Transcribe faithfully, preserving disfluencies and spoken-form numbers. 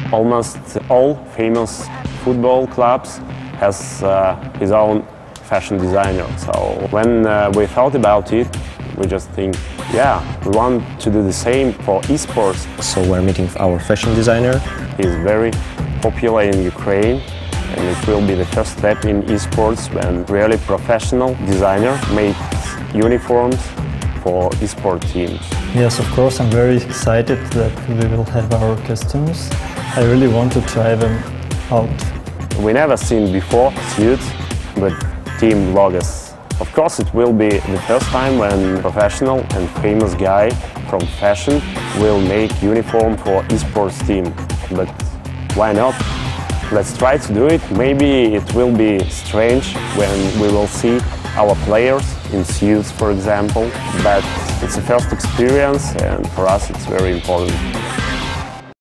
almost all famous football clubs has uh, his own fashion designer. So when uh, we thought about it, we just think, yeah, we want to do the same for esports. So we're meeting our fashion designer. He's very popular in Ukraine, and it will be the first step in esports when really professional designer makes uniforms for esport teams. Yes, of course, I'm very excited that we will have our costumes. I really want to try them out. We never seen before suits with team logos. Of course, it will be the first time when professional and famous guy from fashion will make uniform for esports team. But why not? Let's try to do it. Maybe it will be strange when we will see our players in suits, for example, but it's a first experience and for us it's very important.